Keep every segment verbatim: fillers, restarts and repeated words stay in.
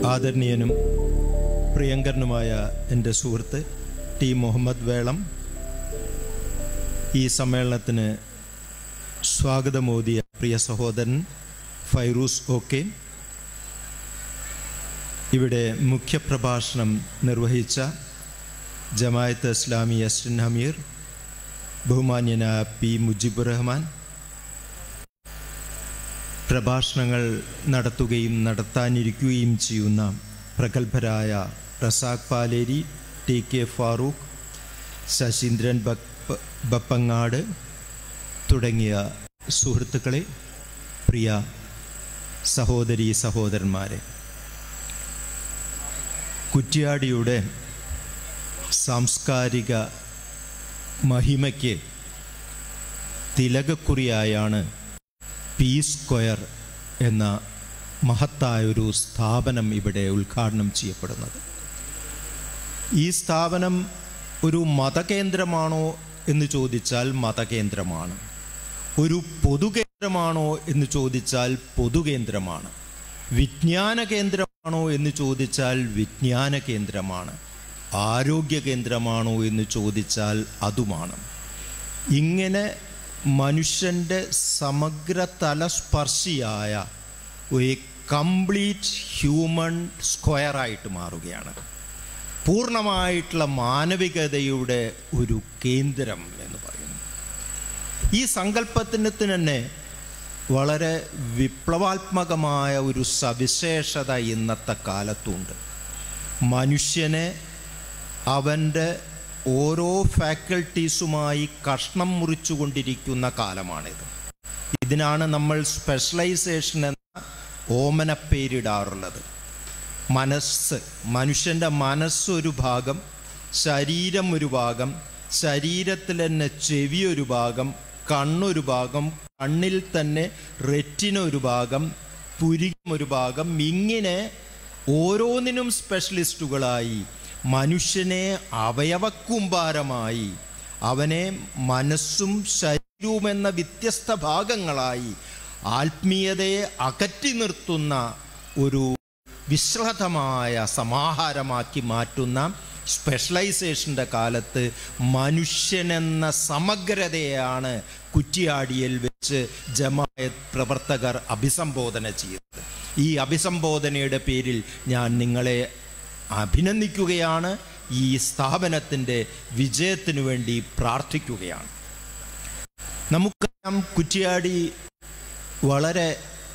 ആദരണീയനും പ്രിയങ്കരനുമായ എൻ്റെ സുഹൃത്ത് ടി മുഹമ്മദ് വേളം ഈ സമ്മേളനത്തിന് സ്വാഗതമോദിയ പ്രിയ സഹോദരൻ ഫൈറൂസ് ഓക്കെ, ഇവിടെ മുഖ്യപ്രഭാഷണം നിർവഹിച്ച ജമായത്ത് ഇസ്ലാമി എസ്റ്റിൻ ഹമീർ, ബഹുമാന്യനായ പി മുജിബുർ റഹ്മാൻ, പ്രഭാഷണങ്ങൾ നടത്തുകയും നടത്താനിരിക്കുകയും ചെയ്യുന്ന പ്രഗത്ഭരായ റസാഖ് പാലേരി, ടി കെ ഫാറൂഖ്, ശശീന്ദ്രൻ ബപ്പങ്ങാട് തുടങ്ങിയ സുഹൃത്തുക്കളെ, പ്രിയ സഹോദരീ സഹോദരന്മാരെ, കുറ്റ്യാടിയുടെ സാംസ്കാരിക മഹിമയ്ക്ക് തിലകക്കുറിയായാണ് പി സ്ക്വയർ എന്ന മഹത്തായൊരു സ്ഥാപനം ഇവിടെ ഉദ്ഘാടനം ചെയ്യപ്പെടുന്നത്. ഈ സ്ഥാപനം ഒരു മതകേന്ദ്രമാണോ എന്ന് ചോദിച്ചാൽ മതകേന്ദ്രമാണ്. ഒരു പൊതുകേന്ദ്രമാണോ എന്ന് ചോദിച്ചാൽ പൊതുകേന്ദ്രമാണ്. വിജ്ഞാന കേന്ദ്രമാണോ എന്ന് ചോദിച്ചാൽ വിജ്ഞാന കേന്ദ്രമാണ്. ആരോഗ്യ കേന്ദ്രമാണോ എന്ന് ചോദിച്ചാൽ അതുമാണ്. ഇങ്ങനെ മനുഷ്യൻ്റെ സമഗ്ര തലസ്പർശിയായ ഒരു കംപ്ലീറ്റ് ഹ്യൂമൻ സ്ക്വയറായിട്ട് മാറുകയാണ്. പൂർണ്ണമായിട്ടുള്ള മാനവികതയുടെ ഒരു കേന്ദ്രം എന്ന് പറയുന്നു. ഈ സങ്കല്പത്തിന് തന്നെ വളരെ വിപ്ലവാത്മകമായ ഒരു സവിശേഷത ഇന്നത്തെ കാലത്തുണ്ട്. മനുഷ്യനെ അവൻ്റെ ഓരോ ഫാക്കൽറ്റീസുമായി കഷ്ണം മുറിച്ചു കൊണ്ടിരിക്കുന്ന കാലമാണിത്. ഇതിനാണ് നമ്മൾ സ്പെഷ്യലൈസേഷൻ എന്ന ഓമന പേരിടാറുള്ളത്. മനസ്സ്, മനുഷ്യൻ്റെ മനസ്സൊരു ഭാഗം, ശരീരം ഒരു ഭാഗം, ശരീരത്തിൽ തന്നെ ചെവി ഒരു ഭാഗം, കണ്ണൊരു ഭാഗം, കണ്ണിൽ തന്നെ റെറ്റിന ഒരു ഭാഗം, പുരികം ഒരു ഭാഗം, ഇങ്ങനെ ഓരോന്നിനും സ്പെഷ്യലിസ്റ്റുകളായി മനുഷ്യനെ അവയവക്കൂമ്പാരമായി, അവനെ മനസ്സും ശരീരവും എന്ന വ്യത്യസ്ത ഭാഗങ്ങളായി ആത്മീയതയെ അകറ്റി നിർത്തുന്ന ഒരു വിശ്രദ്ധമായ സമാഹാരമാക്കി മാറ്റുന്ന സ്പെഷ്യലൈസേഷൻ്റെ കാലത്ത് മനുഷ്യനെന്ന സമഗ്രതയാണ് കുറ്റ്യാടിയിൽ വെച്ച് ജമാഅത്ത് പ്രവർത്തകർ അഭിസംബോധന ചെയ്തത്. ഈ അഭിസംബോധനയുടെ പേരിൽ ഞാൻ നിങ്ങളെ അഭിനന്ദിക്കുകയാണ്. ഈ സ്ഥാപനത്തിൻ്റെ വിജയത്തിനു വേണ്ടി പ്രാർത്ഥിക്കുകയാണ്. നമുക്കറിയാം, കുറ്റ്യാടി വളരെ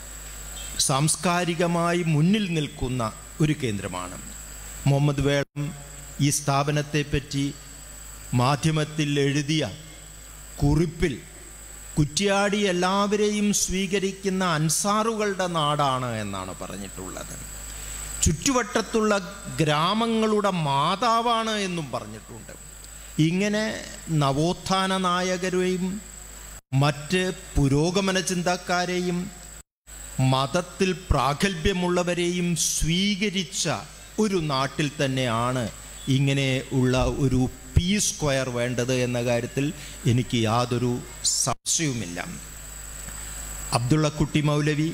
സാംസ്കാരികമായി മുന്നിൽ നിൽക്കുന്ന ഒരു കേന്ദ്രമാണ്. മുഹമ്മദ് വേളം ഈ സ്ഥാപനത്തെപ്പറ്റി മാധ്യമത്തിൽ എഴുതിയ കുറിപ്പിൽ കുറ്റ്യാടി എല്ലാവരെയും സ്വീകരിക്കുന്ന അൻസാറുകളുടെ നാടാണ് എന്നാണ് പറഞ്ഞിട്ടുള്ളത്. ചുറ്റുവട്ടത്തുള്ള ഗ്രാമങ്ങളുടെ മാതാവാണ് എന്നും പറഞ്ഞിട്ടുണ്ട്. ഇങ്ങനെ നവോത്ഥാന നായകരെയും മറ്റ് പുരോഗമന ചിന്തക്കാരെയും മതത്തിൽ പ്രാഗൽഭ്യമുള്ളവരെയും സ്വീകരിച്ച ഒരു നാട്ടിൽ തന്നെയാണ് ഇങ്ങനെ ഉള്ള ഒരു പി സ്ക്വയർ വേണ്ടത് എന്ന കാര്യത്തിൽ എനിക്ക് യാതൊരു സംശയവുമില്ല. അബ്ദുള്ള കുട്ടി മൗലവി,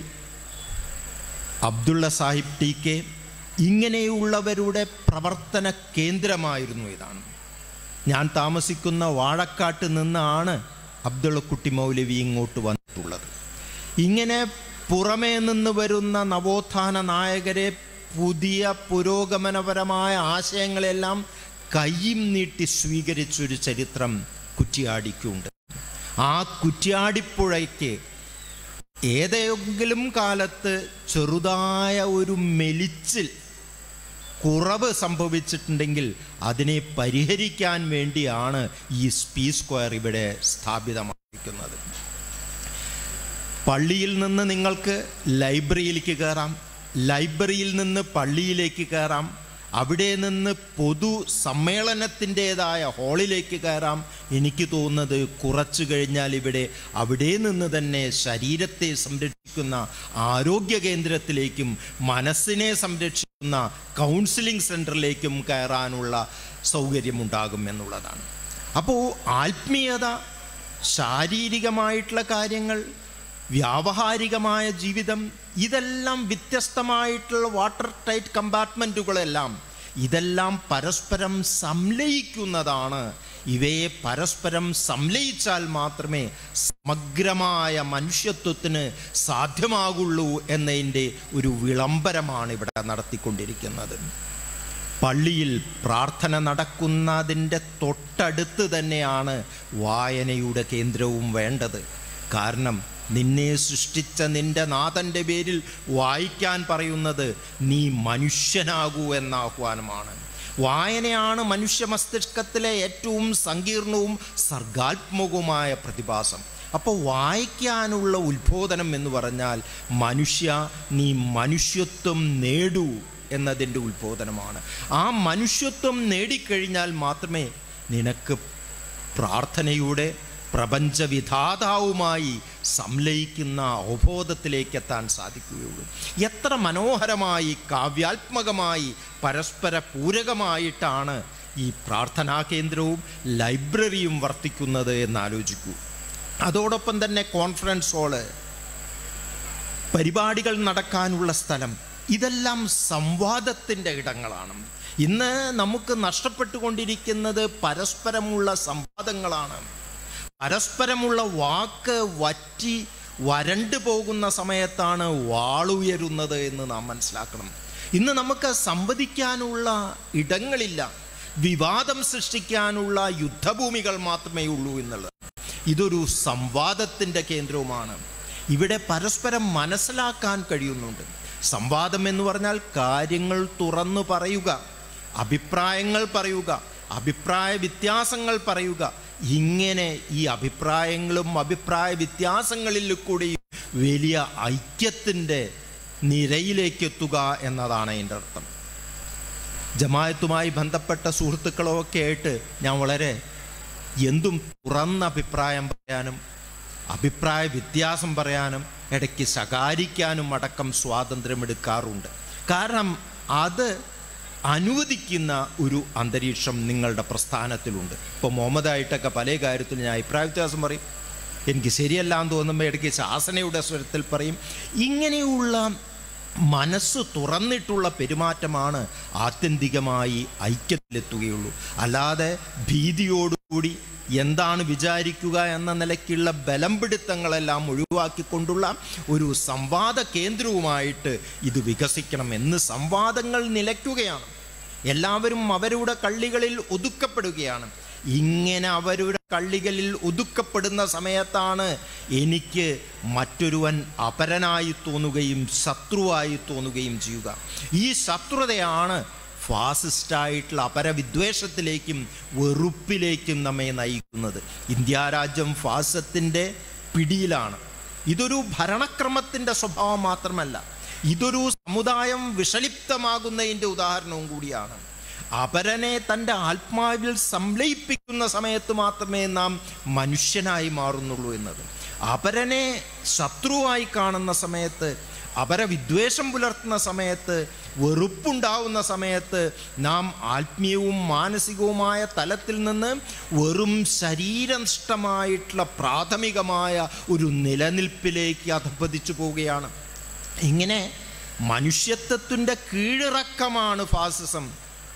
അബ്ദുള്ള സാഹിബ് ടി കെ, ഇങ്ങനെയുള്ളവരുടെ പ്രവർത്തന കേന്ദ്രമായിരുന്നു ഇതാണ്. ഞാൻ താമസിക്കുന്ന വാഴക്കാട്ട് നിന്നാണ് അബ്ദുള്ള കുട്ടി മൗലവി ഇങ്ങോട്ട് വന്നിട്ടുള്ളത്. ഇങ്ങനെ പുറമേ നിന്ന് വരുന്ന നവോത്ഥാന നായകരെ, പുതിയ പുരോഗമനപരമായ ആശയങ്ങളെല്ലാം കയ്യും നീട്ടി സ്വീകരിച്ചൊരു ചരിത്രം കുറ്റ്യാടിക്കുണ്ട്. ആ കുറ്റ്യാടിപ്പുഴയ്ക്ക് ഏതെങ്കിലും കാലത്ത് ചെറുതായ ഒരു മെലിച്ചിൽ കുറവ് സംഭവിച്ചിട്ടുണ്ടെങ്കിൽ അതിനെ പരിഹരിക്കാൻ വേണ്ടിയാണ് ഈ പി സ്ക്വയർ ഇവിടെ സ്ഥാപിതമായിരിക്കുന്നത്. പള്ളിയിൽ നിന്ന് നിങ്ങൾക്ക് ലൈബ്രറിയിലേക്ക് കയറാം, ലൈബ്രറിയിൽ നിന്ന് പള്ളിയിലേക്ക് കയറാം, അവിടെ നിന്ന് പൊതു സമ്മേളനത്തിൻ്റെതായ ഹാളിലേക്ക് കയറാം. എനിക്ക് തോന്നുന്നത് കുറച്ചു കഴിഞ്ഞാൽ ഇവിടെ അവിടെ നിന്ന് തന്നെ ശരീരത്തെ സംരക്ഷിക്കുന്ന ആരോഗ്യ കേന്ദ്രത്തിലേക്കും മനസ്സിനെ സംരക്ഷിക്കുന്ന കൗൺസിലിംഗ് സെൻറ്ററിലേക്കും കയറാനുള്ള സൗകര്യമുണ്ടാകും എന്നുള്ളതാണ്. അപ്പോൾ ആത്മീയത, ശാരീരികമായിട്ടുള്ള കാര്യങ്ങൾ, വ്യാവഹാരികമായ ജീവിതം, ഇതെല്ലാം വ്യത്യസ്തമായിട്ടുള്ള വാട്ടർ ടൈറ്റ് കമ്പാർട്ട്മെൻറ്റുകളെല്ലാം ഇതെല്ലാം പരസ്പരം സംലയിക്കുന്നതാണ്. ഇവയെ പരസ്പരം സംലയിച്ചാൽ മാത്രമേ സമഗ്രമായ മനുഷ്യത്വത്തിന് സാധ്യമാകുള്ളൂ എന്നതിൻ്റെ ഒരു വിളംബരമാണ് ഇവിടെ നടത്തിക്കൊണ്ടിരിക്കുന്നത്. പള്ളിയിൽ പ്രാർത്ഥന നടക്കുന്നതിൻ്റെ തൊട്ടടുത്ത് തന്നെയാണ് വായനയുടെ കേന്ദ്രവും വേണ്ടത്. കാരണം നിന്നെ സൃഷ്ടിച്ച നിൻ്റെ നാഥൻ്റെ പേരിൽ വായിക്കാൻ പറയുന്നത് നീ മനുഷ്യനാകൂ എന്ന ആഹ്വാനമാണ്. വായനയാണ് മനുഷ്യ മസ്തിഷ്കത്തിലെ ഏറ്റവും സങ്കീർണവും സർഗാത്മകവുമായ പ്രതിഭാസം. അപ്പോൾ വായിക്കാനുള്ള ഉത്ബോധനം എന്ന് പറഞ്ഞാൽ മനുഷ്യ നീ മനുഷ്യത്വം നേടൂ എന്നതിൻ്റെ ഉത്ബോധനമാണ്. ആ മനുഷ്യത്വം നേടിക്കഴിഞ്ഞാൽ മാത്രമേ നിനക്ക് പ്രാർത്ഥനയുടെ പ്രപഞ്ചവിധാതാവുമായി സംലയിക്കുന്ന അവബോധത്തിലേക്ക് എത്താൻ സാധിക്കുകയുള്ളൂ. എത്ര മനോഹരമായി കാവ്യാത്മകമായി പരസ്പര പൂരകമായിട്ടാണ് ഈ പ്രാർത്ഥനാ കേന്ദ്രവും ലൈബ്രറിയും വർത്തിക്കുന്നത് എന്നാലോചിക്കൂ. അതോടൊപ്പം തന്നെ കോൺഫറൻസ് ഹാള്, പരിപാടികൾ നടക്കാനുള്ള സ്ഥലം, ഇതെല്ലാം സംവാദത്തിൻ്റെ ഇടങ്ങളാണ്. ഇന്ന് നമുക്ക് നഷ്ടപ്പെട്ടുകൊണ്ടിരിക്കുന്നത് പരസ്പരമുള്ള സംവാദങ്ങളാണ്. പരസ്പരമുള്ള വാക്ക് വറ്റി വരണ്ടു പോകുന്ന സമയത്താണ് വാളുയരുന്നത് എന്ന് നാം മനസ്സിലാക്കണം. ഇന്ന് നമുക്ക് സംവദിക്കാനുള്ള ഇടങ്ങളില്ല, വിവാദം സൃഷ്ടിക്കാനുള്ള യുദ്ധഭൂമികൾ മാത്രമേ ഉള്ളൂ എന്നുള്ളത്. ഇതൊരു സംവാദത്തിൻ്റെ കേന്ദ്രവുമാണ്. ഇവിടെ പരസ്പരം മനസ്സിലാക്കാൻ കഴിയുന്നുണ്ട്. സംവാദം എന്ന് പറഞ്ഞാൽ കാര്യങ്ങൾ തുറന്നു പറയുക, അഭിപ്രായങ്ങൾ പറയുക, അഭിപ്രായ വ്യത്യാസങ്ങൾ പറയുക. ഇങ്ങനെ ഈ അഭിപ്രായങ്ങളും അഭിപ്രായ വ്യത്യാസങ്ങളിൽ കൂടി വലിയ ഐക്യത്തിൻ്റെ നിരയിലേക്ക് എത്തുക എന്നതാണ് അതിൻ്റെ അർത്ഥം. ജമാഅത്തുമായി ബന്ധപ്പെട്ട സുഹൃത്തുക്കളൊക്കെ ആയിട്ട് ഞാൻ വളരെ എന്തും തുറന്ന അഭിപ്രായം പറയാനും അഭിപ്രായ വ്യത്യാസം പറയാനും ഇടയ്ക്ക് ശകാരിക്കാനും അടക്കം സ്വാതന്ത്ര്യമെടുക്കാറുണ്ട്. കാരണം അത് അനുവദിക്കുന്ന ഒരു അന്തരീക്ഷം നിങ്ങളുടെ പ്രസ്ഥാനത്തിലുണ്ട്. ഇപ്പോൾ മുഹമ്മദായിട്ടൊക്കെ പല കാര്യത്തിലും ഞാൻ അഭിപ്രായ വ്യത്യാസം പറയും, എനിക്ക് ശരിയല്ലാന്ന് തോന്നുമ്പോൾ ഇടയ്ക്ക് ശാസനയുടെ സ്വരത്തിൽ പറയും. ഇങ്ങനെയുള്ള മനസ്സ് തുറന്നിട്ടുള്ള പെരുമാറ്റമാണ് ആത്യന്തികമായി ഐക്യത്തിലെത്തുകയുള്ളൂ. അല്ലാതെ ഭീതിയോടുകൂടി എന്താണ് വിചാരിക്കുക എന്ന നിലയ്ക്കുള്ള ബലം പിടുത്തങ്ങളെല്ലാം ഒഴിവാക്കിക്കൊണ്ടുള്ള ഒരു സംവാദ കേന്ദ്രവുമായിട്ട് ഇത് വികസിക്കണം. എന്ന് സംവാദങ്ങൾ നിലയ്ക്കുകയാണ്, എല്ലാവരും അവരുടെ കള്ളികളിൽ ഒതുക്കപ്പെടുകയാണ്. ഇങ്ങനെ അവരുടെ കള്ളികളിൽ ഒതുക്കപ്പെടുന്ന സമയത്താണ് എനിക്ക് മറ്റൊരുവൻ അപരനായി തോന്നുകയും ശത്രുവായി തോന്നുകയും ചെയ്യുക. ഈ ശത്രുതയാണ് ഫാസിസ്റ്റായിട്ടുള്ള അപരവിദ്വേഷത്തിലേക്കും വെറുപ്പിലേക്കും നമ്മെ നയിക്കുന്നത്. ഇന്ത്യ രാജ്യം ഫാസിസത്തിൻ്റെ പിടിയിലാണ്. ഇതൊരു ഭരണക്രമത്തിൻ്റെ സ്വഭാവം മാത്രമല്ല, ഇതൊരു സമുദായം വിഷലിപ്തമാകുന്നതിൻ്റെ ഉദാഹരണവും കൂടിയാണ്. അപരനെ തൻ്റെ ആത്മാവിൽ സംലയിപ്പിക്കുന്ന സമയത്ത് മാത്രമേ നാം മനുഷ്യനായി മാറുന്നുള്ളൂ എന്നത്. അപരനെ ശത്രുവായി കാണുന്ന സമയത്ത്, അപരവിദ്വേഷം പുലർത്തുന്ന സമയത്ത്, വെറുപ്പുണ്ടാവുന്ന സമയത്ത് നാം ആത്മീയവും മാനസികവുമായ തലത്തിൽ നിന്ന് വെറും ശരീരനിഷ്ഠമായിട്ടുള്ള പ്രാഥമികമായ ഒരു നിലനിൽപ്പിലേക്ക് അധപ്പതിച്ചു പോവുകയാണ്. ഇങ്ങനെ മനുഷ്യത്വത്തിൻ്റെ കീഴിറക്കമാണ് fascism.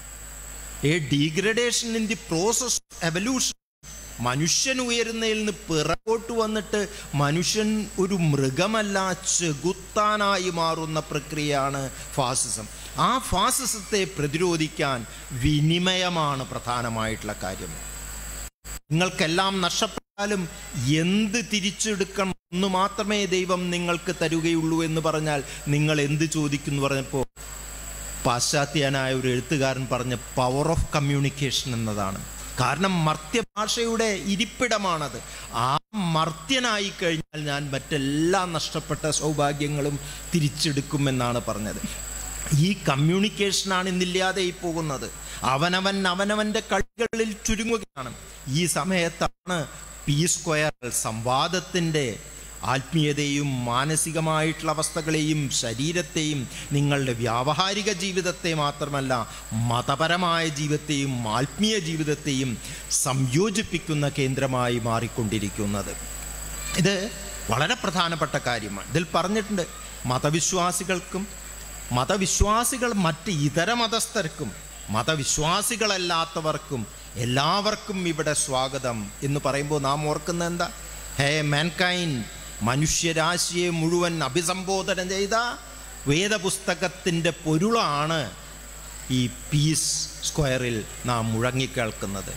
A degradation in the process of evolution. മനുഷ്യൻ ഉയരുന്നതിൽ നിന്ന് പിറകോട്ട് വന്നിട്ട് മനുഷ്യൻ ഒരു മൃഗമല്ല, ചെകുത്താനായി മാറുന്ന പ്രക്രിയയാണ് ഫാസിസം. ആ ഫാസിസത്തെ പ്രതിരോധിക്കാൻ വിനിമയമാണ് പ്രധാനമായിട്ടുള്ള കാര്യം. നിങ്ങൾക്കെല്ലാം നഷ്ടപ്പെട്ടാലും എന്ത് തിരിച്ചെടുക്കണം എന്ന് മാത്രമേ ദൈവം നിങ്ങൾക്ക് തരുകയുള്ളൂ എന്ന് പറഞ്ഞാൽ നിങ്ങൾ എന്ത് ചോദിക്കുന്നു പറഞ്ഞപ്പോൾ പാശ്ചാത്യനായ ഒരു എഴുത്തുകാരൻ പറഞ്ഞ പവർ ഓഫ് കമ്മ്യൂണിക്കേഷൻ എന്നതാണ്. കാരണം മർത്യഭാഷയുടെ ഇരിപ്പിടമാണത്. ആ മർത്യനായി കഴിഞ്ഞാൽ ഞാൻ മറ്റെല്ലാ നഷ്ടപ്പെട്ട സൗഭാഗ്യങ്ങളും തിരിച്ചെടുക്കുമെന്നാണ് പറഞ്ഞത്. ഈ കമ്മ്യൂണിക്കേഷനാണ് ഇന്നില്ലാതെ പോകുന്നത്. അവനവൻ അവനവൻ്റെ കളികളിൽ ചുരുങ്ങുകയാണ്. ഈ സമയത്താണ് പി സ്ക്വയർ സംവാദത്തിൻ്റെ ആത്മീയതയും മാനസികമായിട്ടുള്ള അവസ്ഥകളെയും ശരീരത്തെയും നിങ്ങളുടെ വ്യാവഹാരിക ജീവിതത്തെ മാത്രമല്ല മതപരമായ ജീവിതത്തെയും ആത്മീയ ജീവിതത്തെയും സംയോജിപ്പിക്കുന്ന കേന്ദ്രമായി മാറിക്കൊണ്ടിരിക്കുന്നത്. ഇത് വളരെ പ്രധാനപ്പെട്ട കാര്യമാണ്. ഇതിൽ പറഞ്ഞിട്ടുണ്ട്, മതവിശ്വാസികൾക്കും മതവിശ്വാസികൾ മറ്റ് ഇതര മതസ്ഥർക്കും മതവിശ്വാസികളല്ലാത്തവർക്കും എല്ലാവർക്കും ഇവിടെ സ്വാഗതം എന്ന് പറയുമ്പോൾ നാം ഓർക്കുന്ന എന്താ? ഹേ മാൻകൈൻഡ്, മനുഷ്യരാശിയെ മുഴുവൻ അഭിസംബോധന ചെയ്ത വേദപുസ്തകത്തിൻ്റെ പൊരുളാണ് ഈ പീസ് സ്ക്വയറിൽ നാം മുഴങ്ങിക്കേൾക്കുന്നത്.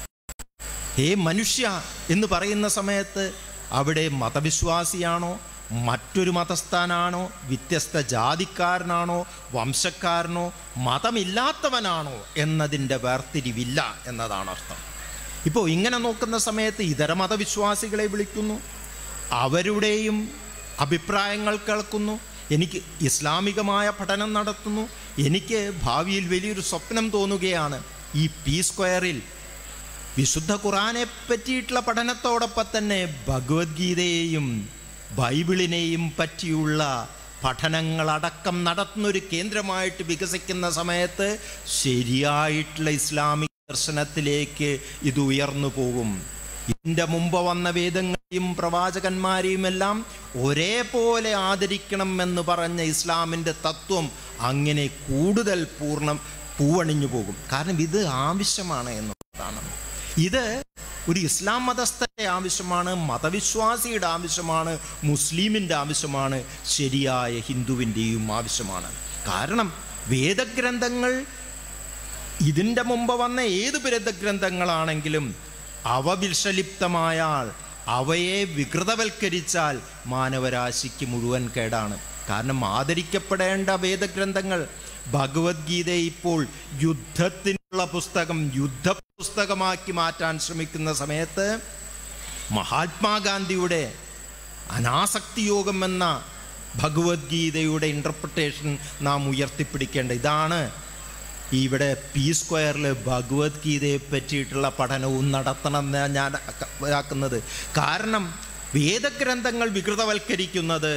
ഹേ മനുഷ്യ എന്ന് പറയുന്ന സമയത്ത് അവിടെ മതവിശ്വാസിയാണോ, മറ്റൊരു മതസ്ഥാനാണോ, വ്യത്യസ്ത ജാതിക്കാരനാണോ, വംശക്കാരനോ, മതമില്ലാത്തവനാണോ എന്നതിൻ്റെ വേർതിരിവില്ല എന്നതാണ് അർത്ഥം. ഇപ്പോൾ ഇങ്ങനെ നോക്കുന്ന സമയത്ത് ഇതര മതവിശ്വാസികളെ വിളിക്കുന്നു, അവരുടെയും അഭിപ്രായങ്ങൾ കേൾക്കുന്നു. എനിക്ക് ഇസ്ലാമികമായ പഠനം നടത്തുന്നു. എനിക്ക് ഭാവിയിൽ വലിയൊരു സ്വപ്നം തോന്നുകയാണ്. ഈ പി സ്ക്വയറിൽ വിശുദ്ധ ഖുർആനെ പറ്റിയിട്ടുള്ള പഠനത്തോടൊപ്പം തന്നെ ഭഗവത്ഗീതയെയും ബൈബിളിനെയും പറ്റിയുള്ള പഠനങ്ങളടക്കം നടത്തുന്നൊരു കേന്ദ്രമായിട്ട് വികസിക്കുന്ന സമയത്ത് ശരിയായിട്ടുള്ള ഇസ്ലാമിക ദർശനത്തിലേക്ക് ഇത് ഉയർന്നു പോകും. ഇതിൻ്റെ മുമ്പ് വന്ന വേദങ്ങളെയും പ്രവാചകന്മാരെയും എല്ലാം ഒരേപോലെ ആദരിക്കണം എന്ന് പറഞ്ഞ ഇസ്ലാമിൻ്റെ തത്വം അങ്ങനെ കൂടുതൽ പൂർണ്ണം പൂവണിഞ്ഞു പോകും. കാരണം ഇത് ആവശ്യമാണ് എന്നുള്ളതാണ്. ഇത് ഒരു ഇസ്ലാം മതസ്ഥൻ്റെ ആവശ്യമാണ്, മതവിശ്വാസിയുടെ ആവശ്യമാണ്, മുസ്ലിമിൻ്റെ ആവശ്യമാണ്, ശരിയായ ഹിന്ദുവിൻ്റെയും ആവശ്യമാണ്. കാരണം വേദഗ്രന്ഥങ്ങൾ ഇതിൻ്റെ മുമ്പ് വന്ന ഏത് വേദഗ്രന്ഥങ്ങളാണെങ്കിലും അവ വിഷലിപ്തമായാൽ, അവയെ വികൃതവൽക്കരിച്ചാൽ മാനവരാശിക്ക് മുഴുവൻ കേടാണ്. കാരണം ആദരിക്കപ്പെടേണ്ട വേദഗ്രന്ഥങ്ങൾ ഭഗവത്ഗീത ഇപ്പോൾ യുദ്ധത്തിനുള്ള പുസ്തകം, യുദ്ധ പുസ്തകമാക്കി മാറ്റാൻ ശ്രമിക്കുന്ന സമയത്ത് മഹാത്മാഗാന്ധിയുടെ അനാസക്തി യോഗം എന്ന ഭഗവത്ഗീതയുടെ ഇൻ്റർപ്രിട്ടേഷൻ നാം ഉയർത്തിപ്പിടിക്കേണ്ട. ഇതാണ് ഇവിടെ പി സ്ക്വയറിൽ ഭഗവത്ഗീതയെ പറ്റിയിട്ടുള്ള പഠനവും നടത്തണമെന്ന് ഞാൻ ആക്കുന്നത്. കാരണം വേദഗ്രന്ഥങ്ങൾ വികൃതവൽക്കരിക്കുന്നത്,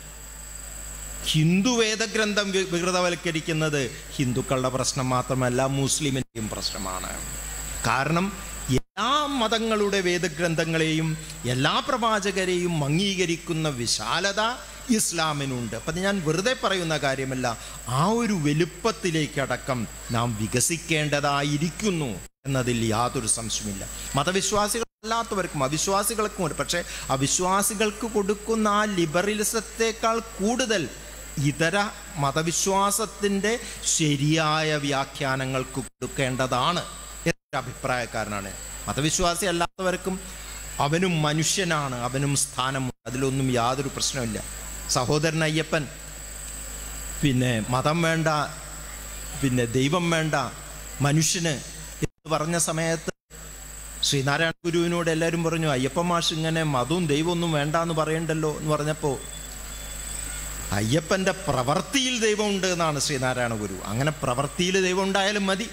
ഹിന്ദു വേദഗ്രന്ഥം വികൃതവൽക്കരിക്കുന്നത് ഹിന്ദുക്കളുടെ പ്രശ്നം മാത്രമല്ല, മുസ്ലിമിൻ്റെയും പ്രശ്നമാണ്. കാരണം എല്ലാ മതങ്ങളുടെ വേദഗ്രന്ഥങ്ങളെയും എല്ലാ പ്രവാചകരെയും അംഗീകരിക്കുന്ന വിശാലത ഇസ്ലാമിനുണ്ട്. അപ്പം ഞാൻ വെറുതെ പറയുന്ന കാര്യമല്ല, ആ ഒരു വലുപ്പത്തിലേക്കടക്കം നാം വികസിക്കേണ്ടതായിരിക്കുന്നു എന്നതിൽ യാതൊരു സംശയമില്ല. മതവിശ്വാസികളല്ലാത്തവർക്കും അവിശ്വാസികൾക്കും, പക്ഷേ അവിശ്വാസികൾക്ക് കൊടുക്കുന്ന ആ ലിബറലിസത്തേക്കാൾ കൂടുതൽ ഇതര മതവിശ്വാസത്തിൻ്റെ ശരിയായ വ്യാഖ്യാനങ്ങൾക്ക് കൊടുക്കേണ്ടതാണ് എന്നൊരു അഭിപ്രായക്കാരനാണ്. മതവിശ്വാസി അല്ലാത്തവർക്കും അവനും മനുഷ്യനാണ്, അവനും സ്ഥാനമുണ്ട്, അതിലൊന്നും യാതൊരു പ്രശ്നമില്ല. സഹോദരൻ അയ്യപ്പൻ പിന്നെ മതം വേണ്ട, പിന്നെ ദൈവം വേണ്ട, മനുഷ്യന് എന്ന് പറഞ്ഞ സമയത്ത് ശ്രീനാരായണ ഗുരുവിനോട് എല്ലാവരും പറഞ്ഞു, അയ്യപ്പൻ മാഷ് ഇങ്ങനെ മതവും ദൈവമൊന്നും വേണ്ട എന്ന് പറയണ്ടല്ലോ എന്ന് പറഞ്ഞപ്പോൾ അയ്യപ്പൻ്റെ പ്രവൃത്തിയിൽ ദൈവമുണ്ട് എന്നാണ് ശ്രീനാരായണ ഗുരു. അങ്ങനെ പ്രവൃത്തിയിൽ ദൈവം ഉണ്ടായാലും മതി.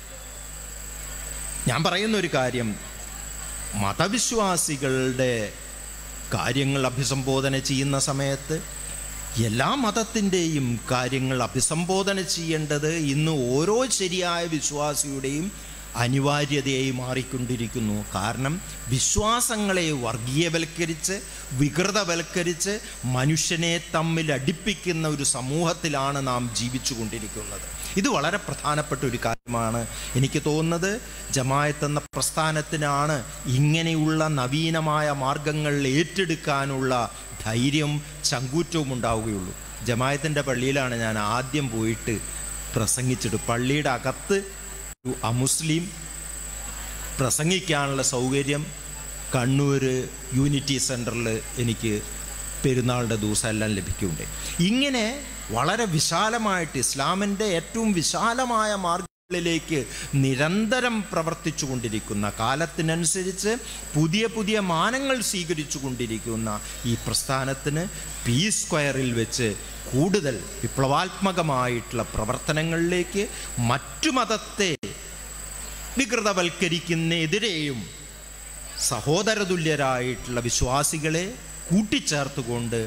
ഞാൻ പറയുന്നൊരു കാര്യം, മതവിശ്വാസികളുടെ കാര്യങ്ങൾ അഭിസംബോധന ചെയ്യുന്ന സമയത്ത് എല്ലാ മതത്തിൻ്റെയും കാര്യങ്ങൾ അഭിസംബോധന ചെയ്യേണ്ടത് ഇന്ന് ഓരോ ശരിയായ വിശ്വാസിയുടെയും അനിവാര്യതയായി മാറിക്കൊണ്ടിരിക്കുന്നു. കാരണം വിശ്വാസങ്ങളെ വർഗീയവൽക്കരിച്ച് വികൃതവൽക്കരിച്ച് മനുഷ്യനെ തമ്മിൽ അടുപ്പിക്കുന്ന ഒരു സമൂഹത്തിലാണ് നാം ജീവിച്ചു കൊണ്ടിരിക്കുന്നത്. ഇത് വളരെ പ്രധാനപ്പെട്ട ഒരു കാര്യമാണ്. എനിക്ക് തോന്നുന്നത് ജമാഅത്ത് എന്ന പ്രസ്ഥാനത്തിനാണ് ഇങ്ങനെയുള്ള നവീനമായ മാർഗങ്ങൾ ഏറ്റെടുക്കാനുള്ള ധൈര്യം ചങ്കൂറ്റവും ഉണ്ടാവുകയുള്ളൂ. ജമാഅത്തിൻ്റെ പള്ളിയിലാണ് ഞാൻ ആദ്യം പോയിട്ട് പ്രസംഗിച്ചിട്ട്. പള്ളിയുടെ അകത്ത് ഒരു അമുസ്ലിം പ്രസംഗിക്കാനുള്ള സൗകര്യം കണ്ണൂർ യൂണിറ്റി സെൻറ്ററിൽ എനിക്ക് പെരുന്നാളുടെ ദിവസം എല്ലാം ലഭിക്കുകയുണ്ട്. ഇങ്ങനെ വളരെ വിശാലമായിട്ട് ഇസ്ലാമിൻ്റെ ഏറ്റവും വിശാലമായ മാർഗങ്ങളിലേക്ക് നിരന്തരം പ്രവർത്തിച്ചു കൊണ്ടിരിക്കുന്ന, കാലത്തിനനുസരിച്ച് പുതിയ പുതിയ മാനങ്ങൾ സ്വീകരിച്ചു കൊണ്ടിരിക്കുന്ന ഈ പ്രസ്ഥാനത്തിന് പി സ്ക്വയറിൽ വെച്ച് കൂടുതൽ വിപ്ലവാത്മകമായിട്ടുള്ള പ്രവർത്തനങ്ങളിലേക്ക് മറ്റു മതത്തെ വികൃതവൽക്കരിക്കുന്നതിനെതിരെയും സഹോദരതുല്യരായിട്ടുള്ള വിശ്വാസികളെ കൂട്ടിച്ചേർത്തുകൊണ്ട്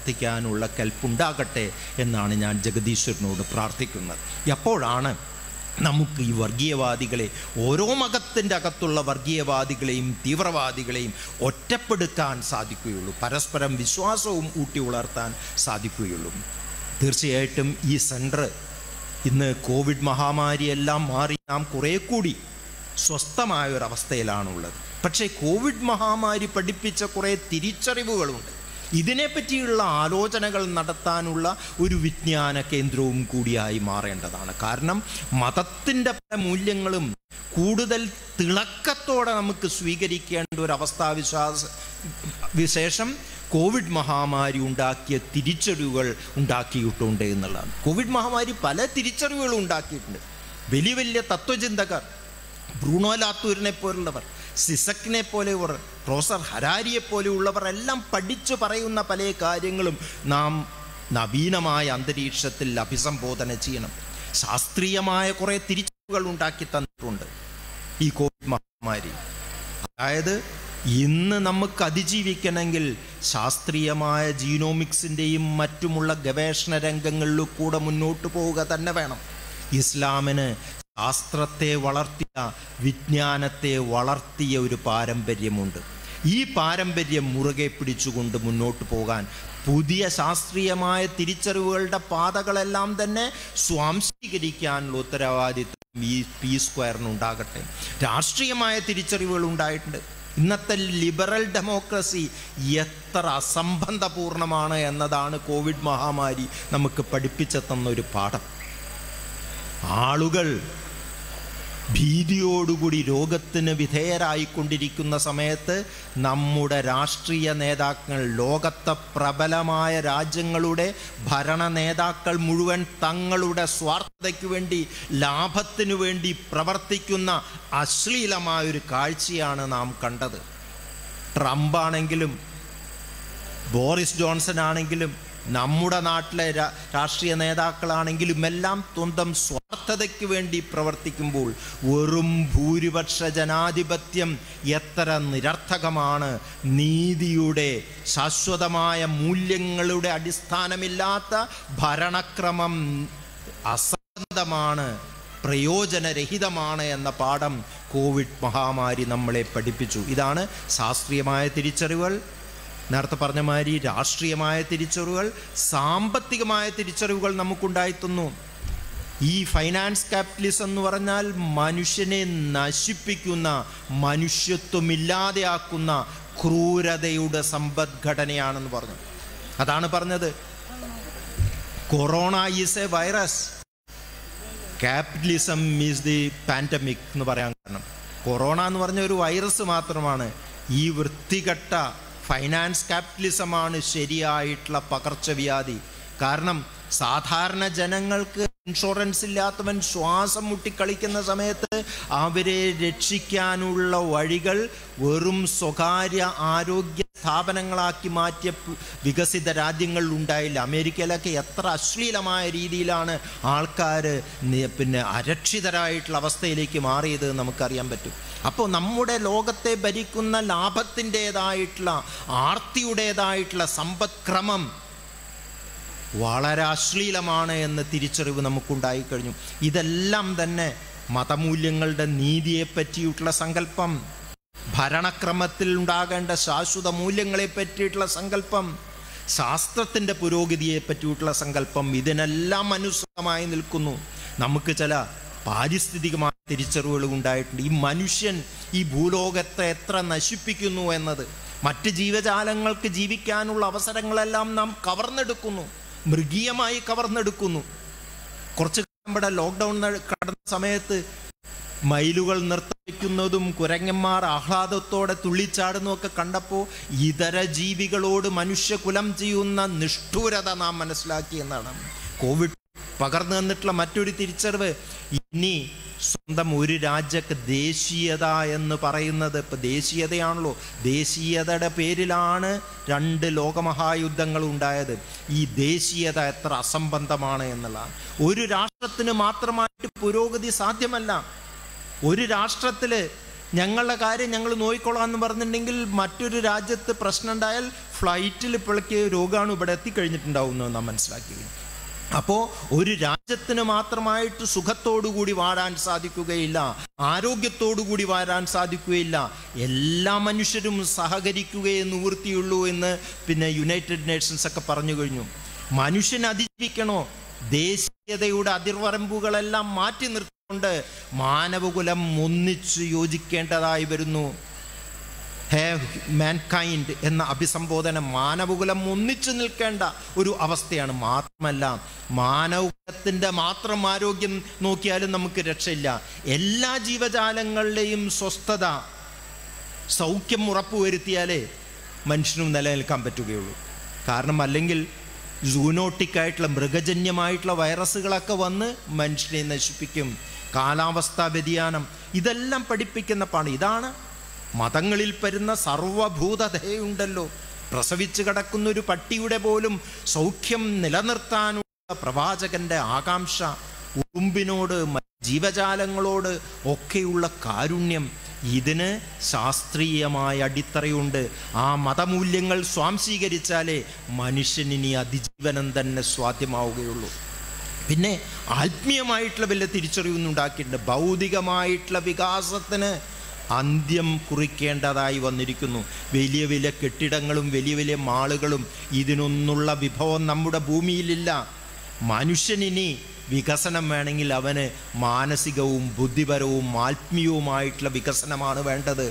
പ്രവർത്തിക്കാനുള്ള കൽപ്പുണ്ടാകട്ടെ എന്നാണ് ഞാൻ ജഗദീശ്വരനോട് പ്രാർത്ഥിക്കുന്നത്. എപ്പോഴാണ് നമുക്ക് ഈ വർഗീയവാദികളെ, ഓരോ മതത്തിൻ്റെ അകത്തുള്ള വർഗീയവാദികളെയും തീവ്രവാദികളെയും ഒറ്റപ്പെടുത്താൻ സാധിക്കുകയുള്ളൂ, പരസ്പരം വിശ്വാസവും ഊട്ടി വളർത്താൻ സാധിക്കുകയുള്ളൂ. തീർച്ചയായിട്ടും ഈ സെൻറ്റർ ഇന്ന് കോവിഡ് മഹാമാരിയെല്ലാം മാറി നാം കുറേ കൂടി സ്വസ്ഥമായൊരവസ്ഥയിലാണുള്ളത്. പക്ഷേ കോവിഡ് മഹാമാരി പഠിപ്പിച്ച കുറേ തിരിച്ചറിവുകളുണ്ട്. ഇതിനെപ്പറ്റിയുള്ള ആലോചനകൾ നടത്താനുള്ള ഒരു വിജ്ഞാന കേന്ദ്രവും കൂടിയായി മാറേണ്ടതാണ്. കാരണം മതത്തിൻ്റെ പല മൂല്യങ്ങളും കൂടുതൽ തിളക്കത്തോടെ നമുക്ക് സ്വീകരിക്കേണ്ട ഒരു അവസ്ഥാവിശ്വാസ വിശേഷം കോവിഡ് മഹാമാരി ഉണ്ടാക്കിയ തിരിച്ചറിവുകൾ ഉണ്ടാക്കിയിട്ടുണ്ട് എന്നുള്ളതാണ്. കോവിഡ് മഹാമാരി പല തിരിച്ചറിവുകളും ഉണ്ടാക്കിയിട്ടുണ്ട്. വലിയ വലിയ തത്വചിന്തകർ, ബ്രൂണോ ലാത്തൂരിനെ പോലുള്ളവർ, സിസക്കിനെ പോലെയുള്ളവർ, പ്രൊഫസർ ഹരാരിയെ പോലെയുള്ളവർ എല്ലാം പഠിച്ചു പറയുന്ന പല കാര്യങ്ങളും നാം നവീനമായ അന്തരീക്ഷത്തിൽ അഭിസംബോധന ചെയ്യണം. ശാസ്ത്രീയമായ കുറേ തിരിച്ചറിവുകൾ ഉണ്ടാക്കി തന്നിട്ടുണ്ട് ഈ കോവിഡ് മഹാമാരി. അതായത് ഇന്ന് നമുക്ക് അതിജീവിക്കണമെങ്കിൽ ശാസ്ത്രീയമായ ജീനോമിക്സിൻ്റെയും മറ്റുമുള്ള ഗവേഷണ രംഗങ്ങളിൽ കൂടെ മുന്നോട്ട് പോവുക തന്നെ വേണം. ഇസ്ലാമിന് ശാസ്ത്രത്തെ വളർത്തിയ, വിജ്ഞാനത്തെ വളർത്തിയ ഒരു പാരമ്പര്യമുണ്ട്. ഈ പാരമ്പര്യം മുറുകെ പിടിച്ചുകൊണ്ട് മുന്നോട്ട് പോകാൻ പുതിയ ശാസ്ത്രീയമായ തിരിച്ചറിവുകളുടെ പാതകളെല്ലാം തന്നെ സ്വാംശീകരിക്കാനുള്ള ഉത്തരവാദിത്വം ഈ പി സ്ക്വയറിനുണ്ടാകട്ടെ. രാഷ്ട്രീയമായ തിരിച്ചറിവുകൾ ഉണ്ടായിട്ടുണ്ട്. ഇന്നത്തെ ലിബറൽ ഡെമോക്രസി എത്ര അസംബന്ധപൂർണമാണ് എന്നതാണ് കോവിഡ് മഹാമാരി നമുക്ക് പഠിപ്പിച്ചു തന്നൊരു പാഠം. ആളുകൾ ഭീതിയോടുകൂടി രോഗത്തിന് വിധേയരായിക്കൊണ്ടിരിക്കുന്ന സമയത്ത് നമ്മുടെ രാഷ്ട്രീയ നേതാക്കൾ, ലോകത്തെ പ്രബലമായ രാജ്യങ്ങളുടെ ഭരണ നേതാക്കൾ മുഴുവൻ തങ്ങളുടെ സ്വാർത്ഥതയ്ക്ക് വേണ്ടി, ലാഭത്തിനു വേണ്ടി പ്രവർത്തിക്കുന്ന അശ്ലീലമായൊരു കാഴ്ചയാണ് നാം കണ്ടത്. ട്രംപാണെങ്കിലും ബോറിസ് ജോൺസൺ ആണെങ്കിലും നമ്മുടെ നാട്ടിലെ രാഷ്ട്രീയ നേതാക്കളാണെങ്കിലും എല്ലാം സ്വന്തം സ്വാർത്ഥതയ്ക്ക് വേണ്ടി പ്രവർത്തിക്കുമ്പോൾ വെറും ഭൂരിപക്ഷ ജനാധിപത്യം എത്ര നിരർത്ഥകമാണ്. നീതിയുടെ, ശാശ്വതമായ മൂല്യങ്ങളുടെ അടിസ്ഥാനമില്ലാത്ത ഭരണക്രമം അസംബന്ധമാണ്, പ്രയോജനരഹിതമാണ് എന്ന പാഠം കോവിഡ് മഹാമാരി നമ്മളെ പഠിപ്പിച്ചു. ഇതാണ് ശാസ്ത്രീയമായ തിരിച്ചറിവുകൾ. നേരത്തെ പറഞ്ഞ മാതിരി രാഷ്ട്രീയമായ തിരിച്ചറിവുകൾ, സാമ്പത്തികമായ തിരിച്ചറിവുകൾ നമുക്കുണ്ടായിത്തന്നു. ഈ ഫൈനാൻസ് ക്യാപിറ്റലിസം എന്ന് പറഞ്ഞാൽ മനുഷ്യനെ നശിപ്പിക്കുന്ന, മനുഷ്യത്വമില്ലാതെയാക്കുന്ന ക്രൂരതയുടെ സമ്പദ്ഘടനയാണെന്ന് പറഞ്ഞു. അതാണ് പറഞ്ഞത് corona is a virus, capitalism is the pandemic എന്ന് പറയാൻ കാരണം കൊറോണ എന്ന് പറഞ്ഞ ഒരു വൈറസ് മാത്രമാണ്. ഈ വൃത്തികെട്ട ഫൈനാൻസ് ക്യാപിറ്റലിസമാണ് ശരിയായിട്ടുള്ള പകർച്ചവ്യാധി. കാരണം സാധാരണ ജനങ്ങൾക്ക് ഇൻഷുറൻസ് ഇല്ലാത്തവൻ ശ്വാസം മുട്ടിക്കളിക്കുന്ന സമയത്ത് അവരെ രക്ഷിക്കാനുള്ള വഴികൾ വെറും സ്വകാര്യ ആരോഗ്യ സ്ഥാപനങ്ങളാക്കി മാറ്റിയ വികസിത രാജ്യങ്ങളിൽ ഉണ്ടായില്ല. അമേരിക്കയിലൊക്കെ എത്ര അശ്ലീലമായ രീതിയിലാണ് ആൾക്കാർ പിന്നെ അരക്ഷിതരായിട്ടുള്ള അവസ്ഥയിലേക്ക് മാറിയത് നമുക്കറിയാൻ പറ്റും. അപ്പോൾ നമ്മുടെ ലോകത്തെ ഭരിക്കുന്ന ലാഭത്തിൻ്റേതായിട്ടുള്ള, ആർത്തിയുടേതായിട്ടുള്ള സമ്പദ്ക്രമം വളരെ അശ്ലീലമാണ് എന്ന തിരിച്ചറിവ് നമുക്കുണ്ടായിക്കഴിഞ്ഞു. ഇതെല്ലാം തന്നെ മതമൂല്യങ്ങളുടെ നീതിയെ പറ്റിയിട്ടുള്ള സങ്കല്പം, ഭരണക്രമത്തിൽ ഉണ്ടാകേണ്ട ശാശ്വത മൂല്യങ്ങളെ പറ്റിയിട്ടുള്ള സങ്കല്പം, ശാസ്ത്രത്തിൻ്റെ പുരോഗതിയെ പറ്റിയിട്ടുള്ള സങ്കല്പം, ഇതിനെല്ലാം അനുസൃതമായി നിൽക്കുന്നു. നമുക്ക് ചില പാരിസ്ഥിതികമായ തിരിച്ചറിവുകൾ ഉണ്ടായിട്ടുണ്ട്. ഈ മനുഷ്യൻ ഈ ഭൂലോകത്തെ എത്ര നശിപ്പിക്കുന്നു എന്നത്, മറ്റ് ജീവജാലങ്ങൾക്ക് ജീവിക്കാനുള്ള അവസരങ്ങളെല്ലാം നാം കവർന്നെടുക്കുന്നു, മൃഗീയമായി കവർന്നെടുക്കുന്നു. കുറച്ച് നമ്മുടെ ലോക്ക്ഡൗൺ കടന്ന സമയത്ത് മയിലുകൾ നൃത്തം, കുരങ്ങന്മാർ ആഹ്ലാദത്തോടെ തുള്ളിച്ചാടുന്നതൊക്കെ കണ്ടപ്പോൾ ഇതര ജീവികളോട് മനുഷ്യകുലം ചെയ്യുന്ന നിഷ്ഠൂരത നാം മനസ്സിലാക്കി എന്നാണ്. കോവിഡ് പകർന്നു തന്നിട്ടുള്ള മറ്റൊരു തിരിച്ചറിവ്, ഇനി സ്വന്തം ഒരു രാജ്യക്ക് ദേശീയത എന്ന് പറയുന്നത്, ഇപ്പം ദേശീയതയാണല്ലോ, ദേശീയതയുടെ പേരിലാണ് രണ്ട് ലോകമഹായുദ്ധങ്ങൾ ഉണ്ടായത്. ഈ ദേശീയത എത്ര അസംബന്ധമാണ് എന്നുള്ളതാണ്. ഒരു രാഷ്ട്രത്തിന് മാത്രമായിട്ട് പുരോഗതി സാധ്യമല്ല. ഒരു രാഷ്ട്രത്തിൽ ഞങ്ങളുടെ കാര്യം ഞങ്ങൾ നോക്കിക്കൊള്ളാം എന്ന് പറഞ്ഞിട്ടുണ്ടെങ്കിൽ മറ്റൊരു രാജ്യത്ത് പ്രശ്നം ഉണ്ടായാൽ ഫ്ലൈറ്റിൽ ഇപ്പോഴേക്ക് രോഗാണു ഇവിടെ എത്തിക്കഴിഞ്ഞിട്ടുണ്ടാവും എന്ന് നാം മനസ്സിലാക്കി. അപ്പോൾ ഒരു രാജ്യത്തിന് മാത്രമായിട്ട് സുഖത്തോടുകൂടി വാഴാൻ സാധിക്കുകയില്ല, ആരോഗ്യത്തോടുകൂടി വാഴാൻ സാധിക്കുകയില്ല. എല്ലാ മനുഷ്യരും സഹകരിക്കുകയേ നിവൃത്തിയുള്ളൂ എന്ന് പിന്നെ യുണൈറ്റഡ് നേഷൻസ് ഒക്കെ പറഞ്ഞു കഴിഞ്ഞു. മനുഷ്യൻ അതിജീവിക്കണോ, ദേശീയതയുടെ അതിർവരമ്പുകളെല്ലാം മാറ്റി നിർത്തിക്കൊണ്ട് മാനവകുലം ഒന്നിച്ചു യോജിക്കേണ്ടതായി വരുന്നു. ഹാവ് മാൻകൈൻഡ് എന്ന അഭിസംബോധന മാനവകുലം ഒന്നിച്ചു നിൽക്കേണ്ട ഒരു അവസ്ഥയാണ്. മാത്രമല്ല, മാനവകുലത്തിൻ്റെ മാത്രം ആരോഗ്യം നോക്കിയാലും നമുക്ക് രക്ഷയില്ല. എല്ലാ ജീവജാലങ്ങളുടെയും സ്വസ്ഥത, സൗഖ്യം ഉറപ്പുവരുത്തിയാലേ മനുഷ്യനും നിലനിൽക്കാൻ പറ്റുകയുള്ളൂ. കാരണം അല്ലെങ്കിൽ സൂനോട്ടിക്കായിട്ടുള്ള മൃഗജന്യമായിട്ടുള്ള വൈറസുകളൊക്കെ വന്ന് മനുഷ്യനെ നശിപ്പിക്കും. കാലാവസ്ഥാ വ്യതിയാനം ഇതെല്ലാം പഠിപ്പിക്കുന്ന പാണ്. ഇതാണ് മതങ്ങളിൽ വരുന്ന സർവഭൂതതയുണ്ടല്ലോ. പ്രസവിച്ച് കിടക്കുന്ന ഒരു പട്ടിയുടെ പോലും സൗഖ്യം നിലനിർത്താനുള്ള പ്രവാചകന്റെ ആകാംക്ഷ, ഉറുമ്പിനോട് ജീവജാലങ്ങളോട് ഒക്കെയുള്ള കാരുണ്യം, ഇതിന് ശാസ്ത്രീയമായ അടിത്തറയുണ്ട്. ആ മതമൂല്യങ്ങൾ സ്വാംശീകരിച്ചാലേ മനുഷ്യനിനി അതിജീവനം തന്നെ സാധ്യമാവുകയുള്ളൂ. പിന്നെ ആത്മീയമായിട്ടുള്ള വല്ല തിരിച്ചറിവൊന്നും ഉണ്ടാക്കിയിട്ടുണ്ട്. ഭൗതികമായിട്ടുള്ള വികാസത്തിന് അന്ത്യം കുറിക്കേണ്ടതായി വന്നിരിക്കുന്നു. വലിയ വലിയ കെട്ടിടങ്ങളും വലിയ വലിയ മാളുകളും ഇതിനൊന്നുള്ള വിഭവം നമ്മുടെ ഭൂമിയിലില്ല. മനുഷ്യനിനി വികസനം വേണമെങ്കിൽ അവന് മാനസികവും ബുദ്ധിപരവും ആത്മീയവുമായിട്ടുള്ള വികസനമാണ് വേണ്ടത്.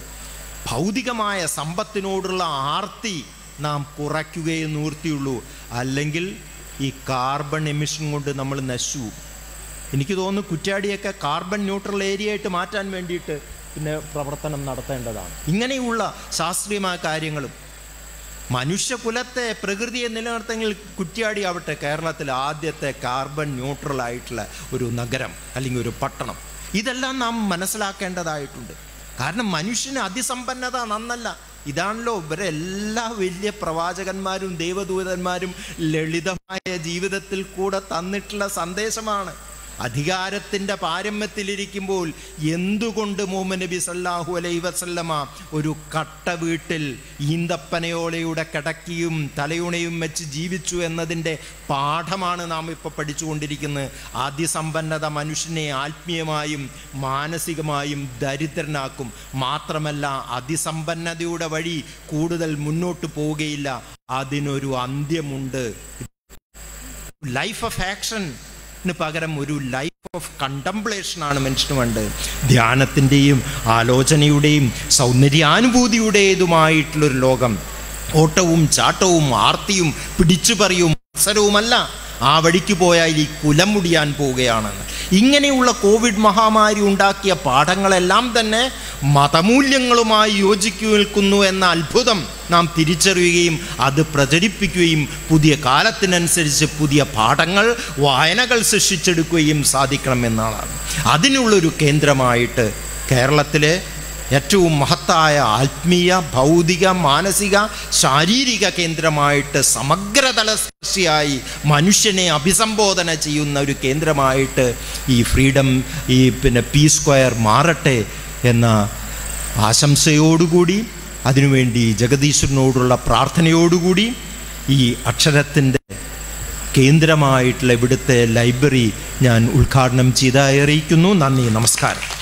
ഭൗതികമായ സമ്പത്തിനോടുള്ള ആർത്തി നാം കുറയ്ക്കുകയേ നിവൃത്തിയുള്ളൂ. അല്ലെങ്കിൽ ഈ കാർബൺ എമിഷൻ കൊണ്ട് നമ്മൾ നശിച്ചു. എനിക്ക് തോന്നുന്നു കുറ്റ്യാടിയൊക്കെ കാർബൺ ന്യൂട്രൽ ഏരിയ ആയിട്ട് മാറ്റാൻ വേണ്ടിയിട്ട് പിന്നെ പ്രവർത്തനം നടത്തേണ്ടതാണ്. ഇങ്ങനെയുള്ള ശാസ്ത്രീയമായ കാര്യങ്ങളും മനുഷ്യകുലത്തെ, പ്രകൃതിയെ നിലനിർത്തുമെങ്കിൽ കുറ്റ്യാടി ആവട്ടെ കേരളത്തിലെ ആദ്യത്തെ കാർബൺ ന്യൂട്രൽ ആയിട്ടുള്ള ഒരു നഗരം അല്ലെങ്കിൽ ഒരു പട്ടണം. ഇതെല്ലാം നാം മനസ്സിലാക്കേണ്ടതായിട്ടുണ്ട്. കാരണം മനുഷ്യന് അതിസമ്പന്നത നന്നല്ല. ഇതാണല്ലോ ഇവരെല്ലാ വലിയ പ്രവാചകന്മാരും ദൈവദൂതന്മാരും ലളിതമായ ജീവിതത്തിൽ കൂടെ തന്നിട്ടുള്ള സന്ദേശമാണ്. അധികാരത്തിൻ്റെ പാരമ്യത്തിലിരിക്കുമ്പോൾ എന്തുകൊണ്ട് മുഹമ്മദ് നബി സല്ലല്ലാഹു അലൈഹി വസല്ലമ ഒരു കട്ട വീട്ടിൽ ഈന്തപ്പനയോളയുടെ കിടക്കിയും തലയുണയും വെച്ച് ജീവിച്ചു എന്നതിൻ്റെ പാഠമാണ് നാം ഇപ്പോൾ പഠിച്ചുകൊണ്ടിരിക്കുന്നത്. അതിസമ്പന്നത മനുഷ്യനെ ആത്മീയമായും മാനസികമായും ദരിദ്രനാക്കും. മാത്രമല്ല, അതിസമ്പന്നതയുടെ വഴി കൂടുതൽ മുന്നോട്ട് പോവുകയില്ല. അതിനൊരു അന്ത്യമുണ്ട്. ലൈഫ് ഓഫ് ആക്ഷൻ പകരം ഒരു ലൈഫ് ഓഫ് കണ്ടംപ്ലേഷനാണ് മനുഷ്യന് വേണ്ടത്. ധ്യാനത്തിൻ്റെയും ആലോചനയുടെയും സൗന്ദര്യാനുഭൂതിയുടേതുമായിട്ടുള്ളൊരു ലോകം. ഓട്ടവും ചാട്ടവും ആർത്തിയും പിടിച്ചുപറിയും മത്സരവുമല്ല. ആ വഴിക്ക് പോയാൽ ഈ കുലം മുടിയാൻ പോവുകയാണെന്ന്. ഇങ്ങനെയുള്ള കോവിഡ് മഹാമാരി ഉണ്ടാക്കിയ പാഠങ്ങളെല്ലാം തന്നെ മതമൂല്യങ്ങളുമായി യോജിച്ചു നിൽക്കുന്നു എന്ന അത്ഭുതം നാം തിരിച്ചറിയുകയും അത് പ്രചരിപ്പിക്കുകയും പുതിയ കാലത്തിനനുസരിച്ച് പുതിയ പാഠങ്ങൾ, വായനകൾ സൃഷ്ടിച്ചെടുക്കുകയും സാധിക്കണമെന്നാണ്. അതിനുള്ളൊരു കേന്ദ്രമായിട്ട് കേരളത്തിലെ ഏറ്റവും മഹത്തായ ആത്മീയ, ഭൗതിക, മാനസിക, ശാരീരിക കേന്ദ്രമായിട്ട് സമഗ്രതല സ്പർശിയായി മനുഷ്യനെ അഭിസംബോധന ചെയ്യുന്ന ഒരു കേന്ദ്രമായിട്ട് ഈ ഫ്രീഡം, ഈ പിന്നെ പീസ് സ്ക്വയർ മാറട്ടെ എന്ന ആശംസയോടുകൂടി, അതിനുവേണ്ടി ജഗദീശ്വരനോടുള്ള പ്രാർത്ഥനയോടുകൂടി ഈ അക്ഷരത്തിൻ്റെ കേന്ദ്രമായിട്ടുള്ള ഇവിടുത്തെ ലൈബ്രറി ഞാൻ ഉദ്ഘാടനം ചെയ്തായി അറിയിക്കുന്നു. നന്ദി, നമസ്കാരം.